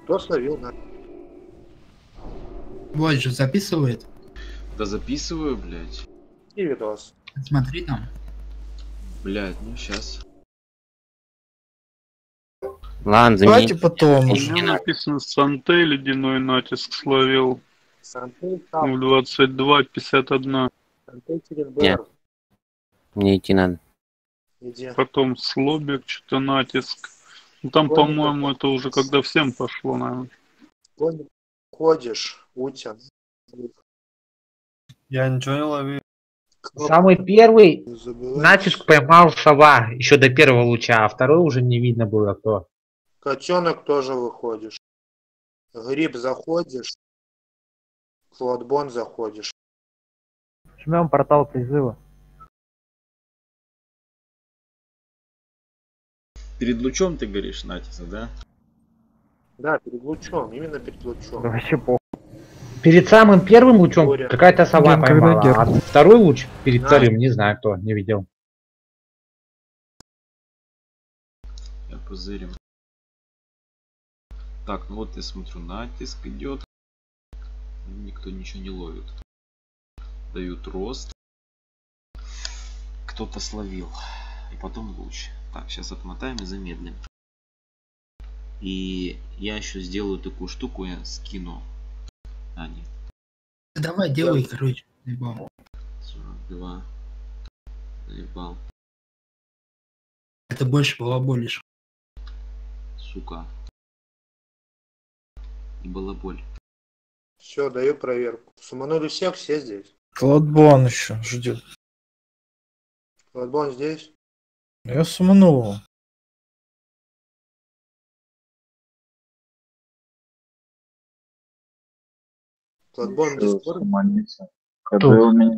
Кто словил на... Вот же записывает. Да записываю, блядь. И видос. Смотри там. Блядь, ну сейчас. Ладно, Давайте заменить. потом У уже. меня написано Санте ледяной натиск словил Санты в там. 22:51. Санты через Нет. БР. Мне идти надо. Где? Потом слобик, что-то натиск. Ну, там, Понял, по-моему, как. это уже когда всем пошло, наверное. Понял. Ходишь, Утя. Я ничего не ловил. Самый первый Не забывай. натиск поймал сова еще до первого луча, а второй уже не видно было кто. Котенок тоже выходишь. Гриб заходишь. Флотбон заходишь. Жмем портал призыва. Перед лучом ты говоришь, Натиса, да? Да, перед лучом. Именно перед лучом. Да вообще похуй. Перед самым первым лучом Боря. какая-то сова Ген, когда поймала, герб? а второй луч перед Да. вторым, не знаю кто, не видел. Я позырим. Так, ну вот я смотрю, натиск идет. Никто ничего не ловит. Дают рост. Кто-то словил. И потом луч. Так, сейчас отмотаем и замедлим. И я еще сделаю такую штуку, я скину. А, нет. Давай, делай, короче. Ебал. 42. Заебал. Это больше балаболишь. Сука. И была боль. Все, даю проверку. Суманули всех, все здесь. Флотбон еще ждет. Флотбон здесь. Я суманул его. Флотбон в Дискорде. КД у меня.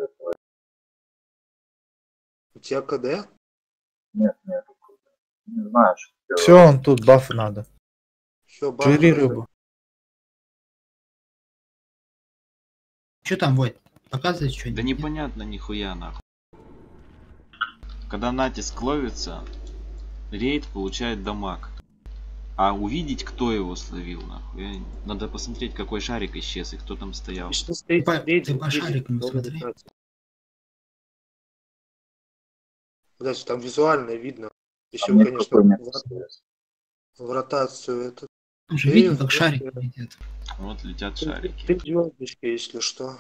У тебя КД? Нет. Не знаю, что делать. Все, он тут, бафы надо. Все, Жри рыбу. Что там, Войт? Показывай что-нибудь. Да непонятно нихуя нахуй. Когда натиск ловится, рейд получает дамаг. А увидеть, кто его словил, нахуй. Надо посмотреть, какой шарик исчез и кто там стоял. Если стоит Ты по шарикам смотри. Подожди, там визуально видно. Еще, Там нет конечно, какой метод. в ротацию это. Там же Ты видно, как в- шарик летит. Вот летят Ты шарики. звездочка, если что.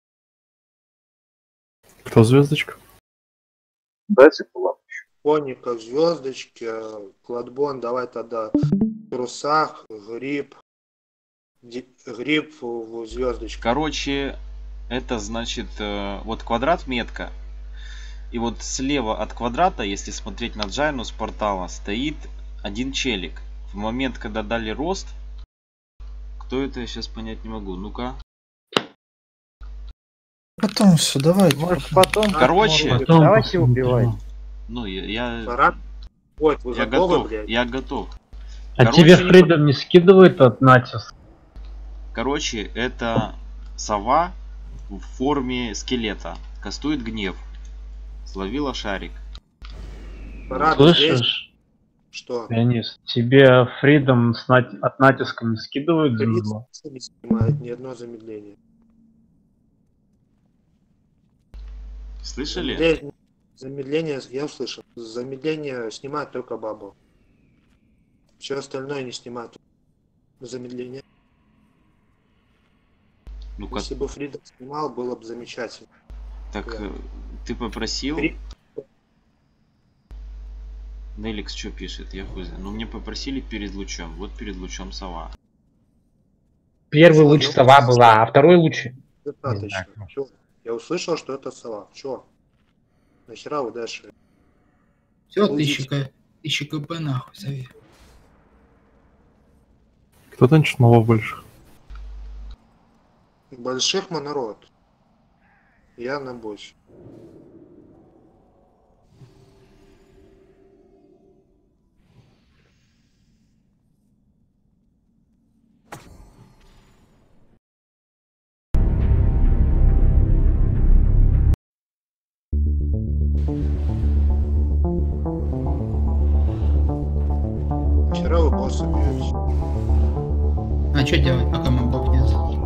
Кто звездочка? Дайте кулак. Коника, звездочки, Кладбон, давай тогда в трусах, гриб. Гриб в звездочку. Короче, это значит, вот квадрат метка. И вот слева от квадрата, если смотреть на Джайну с портала, стоит один челик. В момент, когда дали рост, кто это, я сейчас понять не могу. Ну-ка. Потом все, давай. Может потом. Короче, Потом давайте убивать. ну я Пора. Вот, вы я готовы, готов, блядь? я готов. А Короче, тебе Фридом не скидывает от натиск? Короче, это сова в форме скелета. Кастует гнев. Словила шарик. Пора, Слышишь, Что? Леонид, тебе Фридом от натиска не скидывает замедло? Не снимает ни одно замедление. Слышали? Замедление, я услышал. Замедление снимает только бабу. Все остальное не снимает замедление. Ну-ка, Если бы Фридом снимал, было бы замечательно. так да. ты попросил? Фри- Неликс что пишет? Я хуй знаю. Ну мне попросили перед лучом. Вот перед лучом сова. Первый луч сова была, а второй луч... Достаточно. знаю. Чё? Я услышал, что это сова. Чё? Нахера вы дальше? Все, Уйдите. 1000 КП нахуй, зови. Кто танчит мало больше? Больших монород. Я на больше. Вчера вы босса бьете. А что делать, пока мобов нет?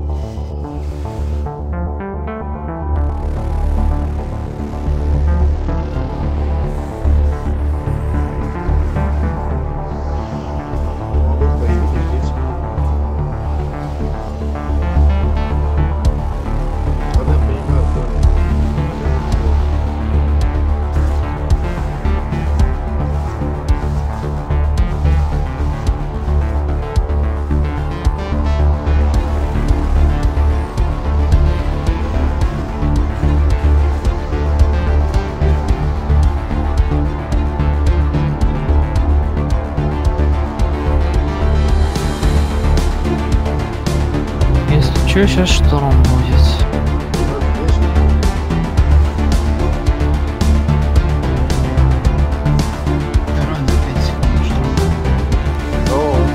Могу пофидить. Ладно, я понимаю, понял. Если что, сейчас шторм будет. Рано 5 секунд, что ли? О,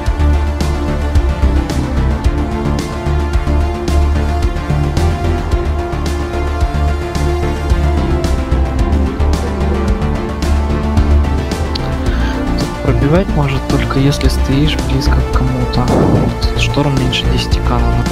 Пробивать может только если стоишь близко к кому-то. Вот, шторм меньше 10 канонов.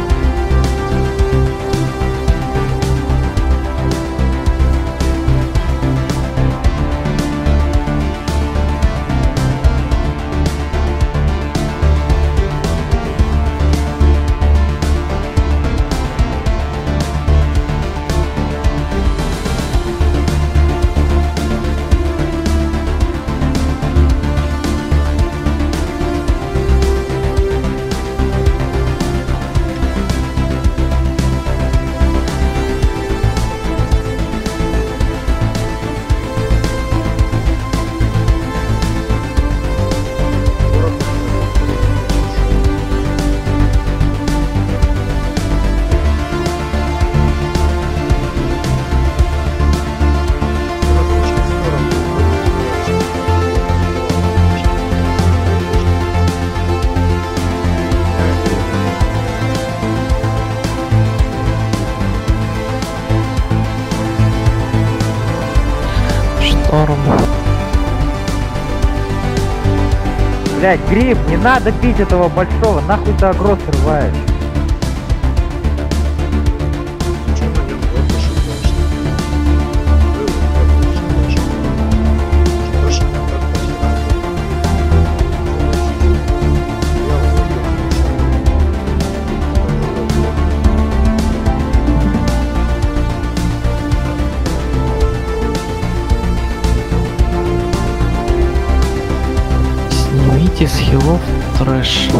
Шторм. Блять, Гриб, не надо пить этого большого, нахуй ты агро срываешь. что на нем плохо шуточно? Было плохо шуточно. Хороший контакт потерял. Я увидел, Снимите с хилов трэш.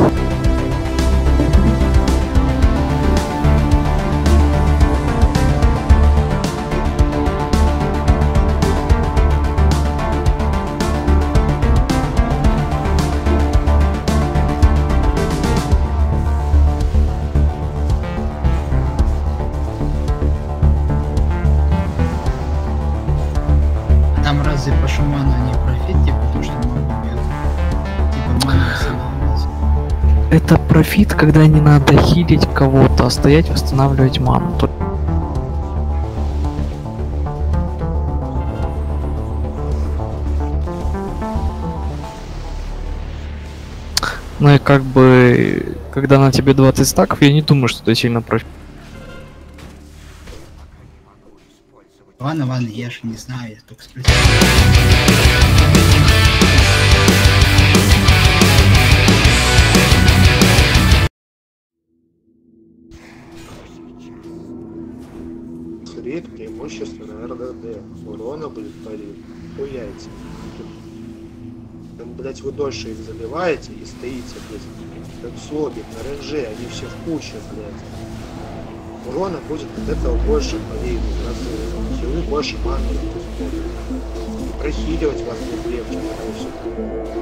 А там разве по шуману не профит, типа, то, что мобов нет? Типа, мана восстанавливается. Это профит, когда не надо хилить кого-то, а стоять восстанавливать ману. Ну и как бы, когда на тебе 20 стаков, я не думаю, что это сильно профит. Ладно, я же не знаю, я только спросил. Фрид преимущественно РДД. Урона будет парить. Хуяйте. Там, блять, вы дольше их заливаете и стоите, блять, как слобик на ренже, они все в куче, блять. Урона будет от этого больше парить, хилы больше маны будет. И прохиливать вас будет легче, потому все.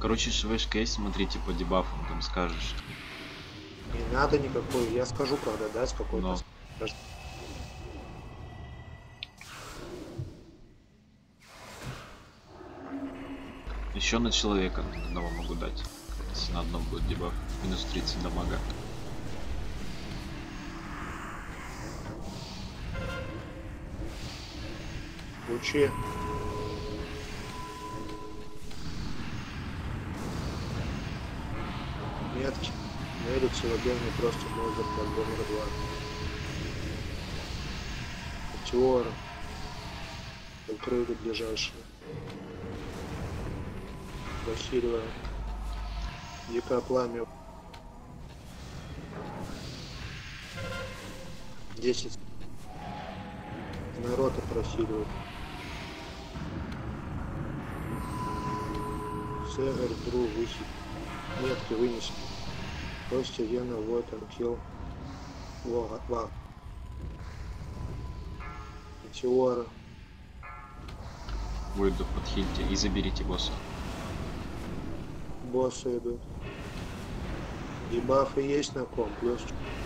Короче, швешка есть, смотрите по дебафам, там скажешь. Не надо никакой, я скажу, когда дать какой-то. Но. Еще на человека одного могу дать. Если на одном будет дебаф. Минус 30 дамага. Лучи. Метки. Мерит целобежный просто мозг под номер 2. Метеор. Открыли ближайшие. Васильева. Дикое пламя. 10. Народ просиливает. Север, друг, высить. Метки вынеси. Костя, Вена, вот он, килл. Ва. Метеора. Выйду, подхильте и заберите босса. Боссы идут. Дебафы есть на ком, плюс.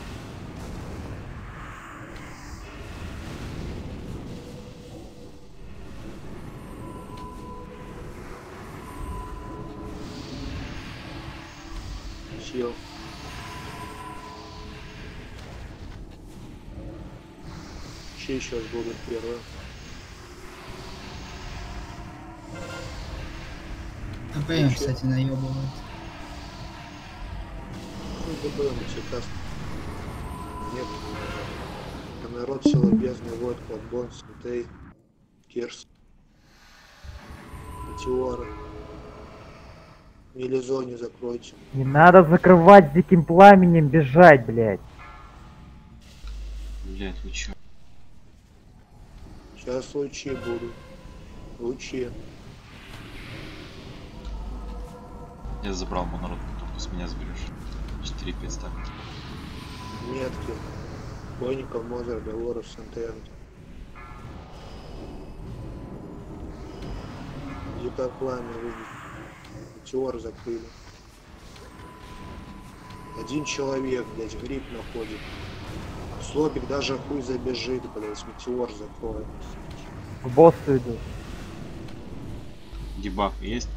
Сил. Чьи сейчас будут первые? АПМ, кстати, наебывает. Ну, ДБМ сейчас. Нет. А народ сила бездны, вот, Кладбон, Сантей, Кирс, Метеора. Мелизоне закройте. Не надо закрывать с диким пламенем, бежать, блядь. Блять, вы чё? Сейчас лучи будут. Лучи. Я забрал монород, только с меня заберешь. 4-5 ставить. Метки. Бойников, Мозер, Белоров, Сантен. Дикое пламя выйдет. Метеор закрыли. Один человек, блядь, гриб находит. Слобик даже хуй забежит, блядь, метеор закроет. В боссу идут. Дебаф есть?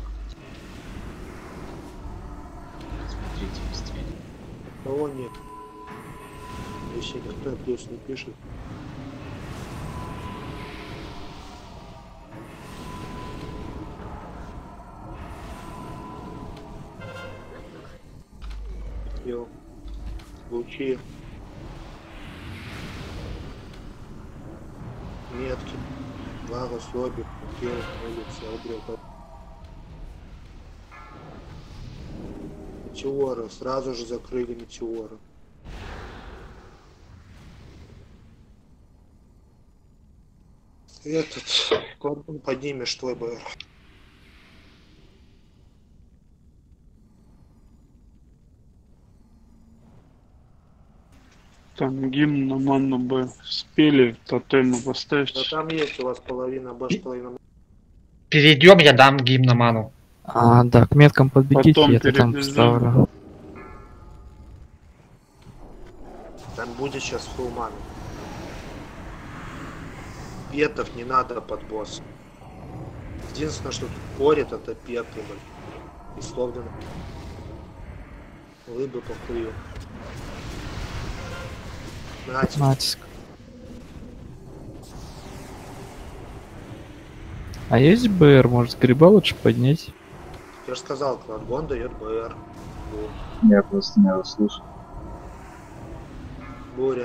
Смотрите быстрее. Кого нет? Если никто плюс не пишет. Йо. Лучи. Метки. Лагос, Лобик, Килл, улица, Обрека. Метеора. Сразу же закрыли метеора. Этот. Кордон поднимешь твой БР. Там гимн на манну Б спели, тотемы Да поставьте. там есть у вас половина Б, половина. Перейдем, я дам гимн на ману. Да, к меткам подбегите, Потом я это там перебежим. поставлю. Там будет сейчас фулман. Петов не надо под босс. Единственное, что тут порит, это петы, блин. И словно лыбы похую. Натиск. А есть БР, может гриба лучше поднять? Я же сказал, Кладбон дает БР. Вот. Я просто не услышал. Буря.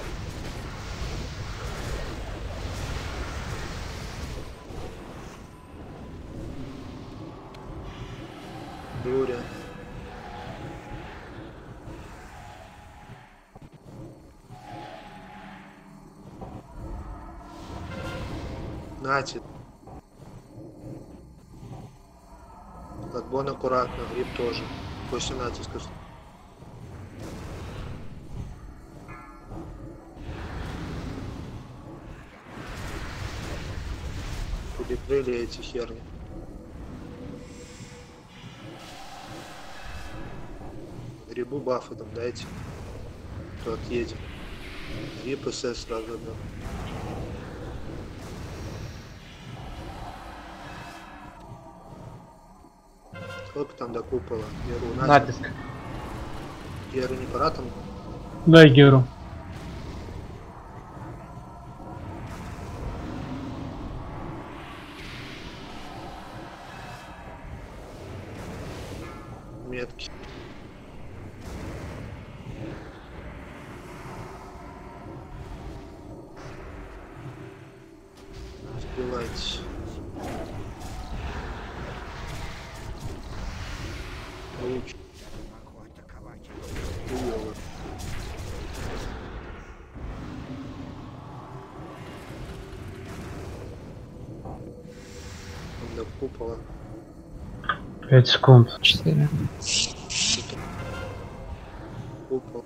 Буря. Нати. Кладбон аккуратно, гриб тоже. После натиска. Перекрыли эти херни. Грибу бафы там дайте. То отъедем. Гриб СС сразу дам. Сколько там до купола? Геру у нас. Натиск. Геру не пора там? Дай Геру. Метки. Сбивайтесь. Луч. Хуёво. Там до купола. 5 секунд. 4. Купол.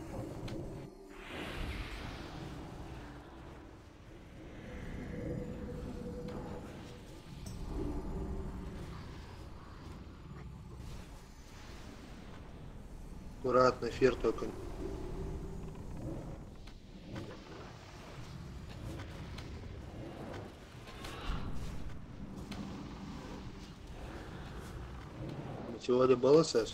Аккуратно, фер только. Сегодня был СС?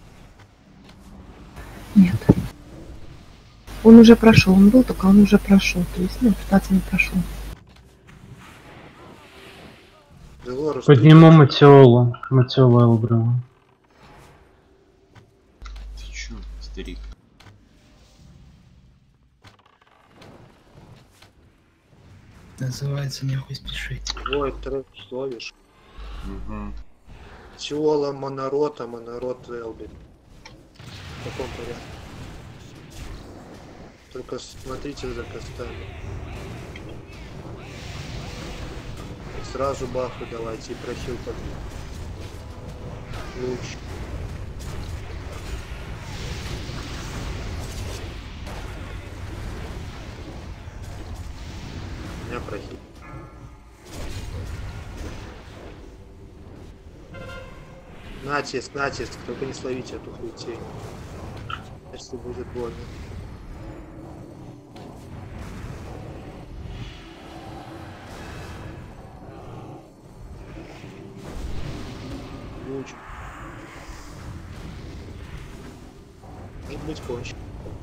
Нет. Он уже прошел, он был, только он уже прошел. То есть, ну, пытаться не прошел. Подниму Матиолу. Матиола Элброва. Ты чё, старик? Называется нехуй спешить. Ой, трек словишь. Угу. Тиола, Монорота, Монорот, Элби. В каком порядке? Только смотрите за костами. И сразу бафы давайте и прохил под луч. У меня прохил. Натиск, натиск, только не словите эту хуйтень. Если будет больно. Луч. Может быть кончен.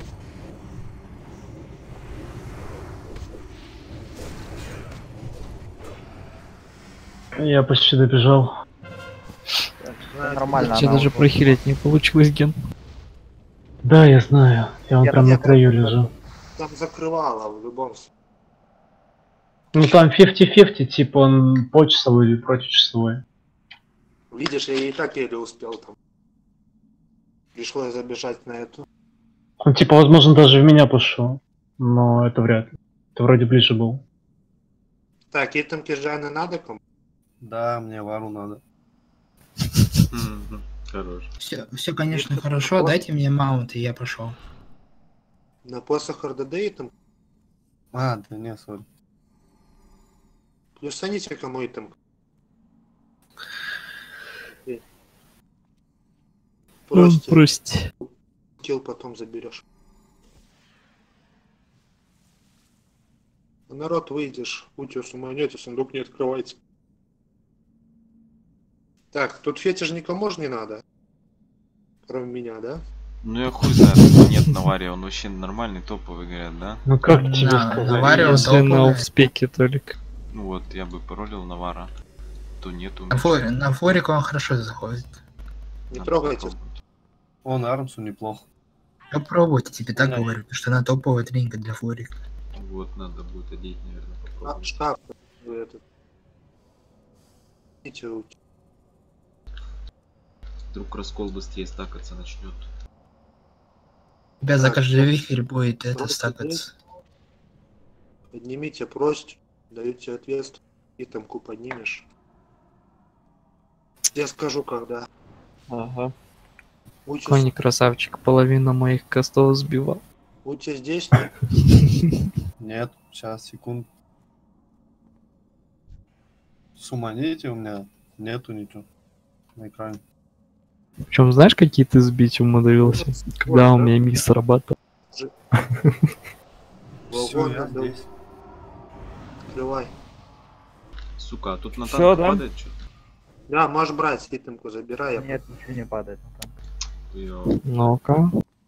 Я почти добежал. Нормально. Тебе даже прохилить не получилось, Ген. Да, я знаю. Я вон прям на краю лежу. Там закрывало в любом случае. Ну там 50-50, типа он почасовой или противочасовой. Видишь, я и так еле успел там. Пришлось забежать на эту. Он типа, возможно, даже в меня пошел. Но это вряд ли. Это вроде ближе был. Так, и там Киржана надо кому? Да, мне вару надо. Хорош. Все, конечно, хорошо. Дайте мне маунт, и я пошел. На посох РДД и там. А, да не, сори. Плюс саните кому и там. Прости. Килл потом заберешь. Народ, выйдешь, Утиус уманете, сундук не открывайте. Так, тут фетиш никому же не надо. Кроме меня, да? Ну я хуй знает, нет Навария, он вообще нормальный, топовый, говорят, да? Ну как тебе сказать? Навария Если на офспеке, Толик. Ну вот, я бы паролил Навара. То нету. На форику он хорошо заходит. Не трогайте. Он Армсу неплохо. Попробуйте, тебе так говорю, потому что она топовая тренинга для форика. Вот, надо будет одеть, наверное, попробовать. Шкаф этот. Идите руки. Вдруг раскол быстрее стакаться начнет. У тебя за каждый вихрь будет это стакаться. Поднимите прость, даете ответ, и тамку поднимешь. Я скажу, когда. Ага. Учись. Кони красавчик, половина моих костов сбивал. Будьте здесь. Нет, сейчас, секунд. Суманите у меня нету ничего на экране. Причем знаешь, какие ты сбить умудрился? Когда у меня мисс срабатывал. Все, Вагон я надо здесь. открывай. Сука, а тут на Всё, танк да? падает что-то. Да, можешь брать, ситымку забирай. Нет, ничего не падает на танк. Ну-ка.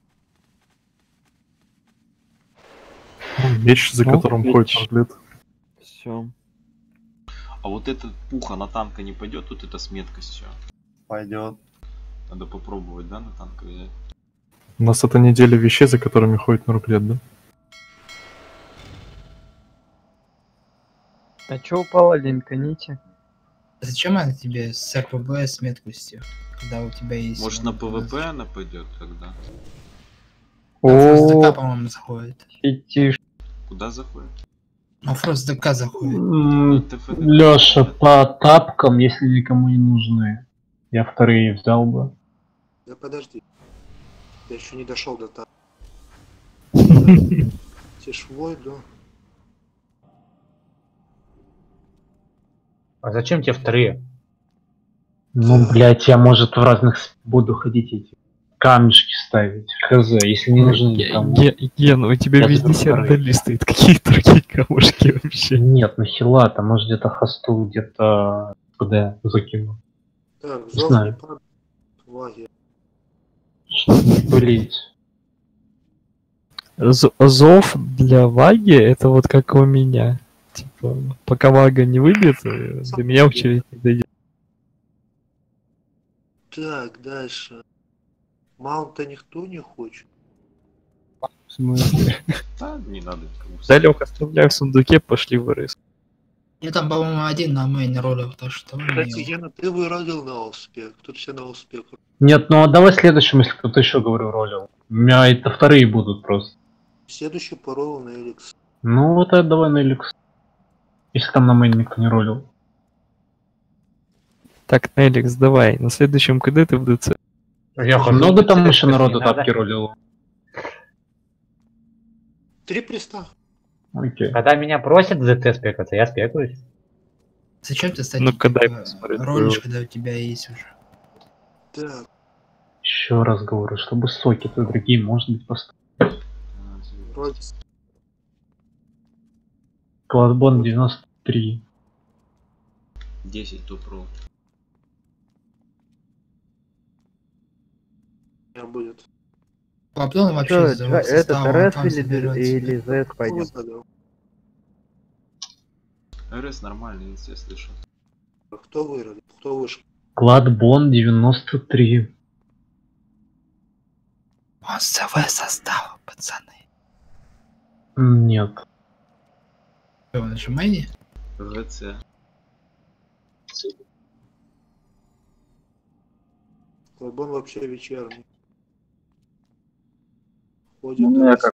Меч, за Ну, которым меч. ходит Арглет. Все. А вот этот пуха на танка не пойдет, вот это с меткостью. Пойдет. Надо попробовать, да, на танка взять. У нас это неделя вещей, за которыми ходит Нурглет, да? А чё упала, линканите? Зачем она тебе с РПБ с меткостью, когда у тебя есть... Может на ПВП она пойдет тогда? Фрост ДК, по-моему, заходит. Фетиш. Куда заходит? Ну, Фрост ДК заходит. Лёша, по тапкам, если никому не нужны. Я вторые взял бы. Да подожди. Я еще не дошел до того. Тишвой, да. А зачем тебе вторые? Ну, блядь, я, может, в разных буду ходить эти камешки ставить. Хз, если не нужны никому. Ген, у тебя Я везде заберу вторые. сердали стоит. Какие другие камушки вообще? Нет, на хила, там, может, где-то хосту, где-то куда закину. Так, Не зов знаю. не падает. Лагерь. Блять. Зов для Ваги это вот как у меня. Типа, пока Вага не выбьет, до меня очередь не дойдет. Так, дальше. Маунта никто не хочет. В смысле? Да, не надо. Да, Лёха, оставляй в сундуке, пошли в РС. Я там, по-моему, один на мейн ролил, так что... Кстати, Гена, ты выродил на успех. Тут все на успех. Нет, ну а давай следующим, если кто-то еще, говорю, ролил. У меня это вторые будут просто. Следующий порол на Эликс. Ну вот это давай на Эликс. Если там на мейн никто не ролил. Так, Неликс, давай, на следующем КД ты в ДЦ. Много там еще народу тапки ролило? 3 приста. Окей. Когда меня просят ЗТ спекаться, я спекаюсь. Зачем ты, кстати, Ну-ка, дай типа, посмотреть ролишь, твою. когда у тебя есть уже? Так, Еще раз говорю, чтобы соки-то другие, может быть, поставить. вроде. Кладбон 93. 10 топ-ролл. У меня будет. Плаптон вообще Чё, из-за его этот состава, РС там соберётся. или ЗС пойдем? Задал. РС нормальный, если я слышал. Кто выродил? Кто вышел? Кладбон 93. Он с ЗВ состава, пацаны. Нет. Что, вы нажимаете? ВЦ. Клабон вообще вечерний. Ходит. Ну, я как